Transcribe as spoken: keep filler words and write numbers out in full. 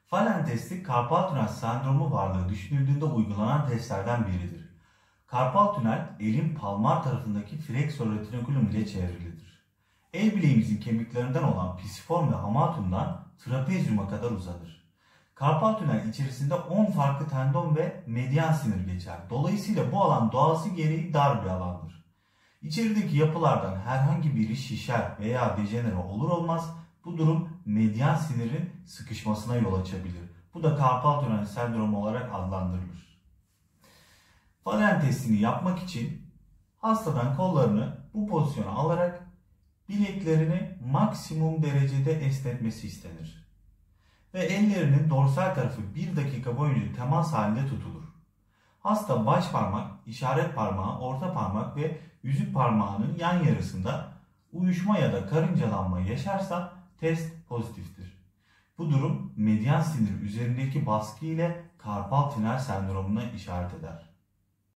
Falen testi karpal tünel sendromu varlığı düşünüldüğünde uygulanan testlerden biridir. Karpal tünel elin palmar tarafındaki flexor retinaculum ile çevrilidir. El bileğimizin kemiklerinden olan pisiform ve hamatumdan trapezyuma kadar uzanır. Karpal tünel içerisinde on farklı tendon ve medyan sinir geçer. Dolayısıyla bu alan doğası gereği dar bir alandır. İçerideki yapılardan herhangi biri şişer veya dejenere olur olmaz bu durum medyan sinirin sıkışmasına yol açabilir. Bu da karpal tünel sendromu olarak adlandırılır. Falen testini yapmak için hastadan kollarını bu pozisyona alarak bileklerini maksimum derecede esnetmesi istenir. Ve ellerinin dorsal tarafı bir dakika boyunca temas halinde tutulur. Hasta baş parmak, işaret parmağı, orta parmak ve yüzük parmağının yan yarısında uyuşma ya da karıncalanma yaşarsa test pozitiftir. Bu durum medyan sinir üzerindeki baskı ile karpal tünel sendromuna işaret eder.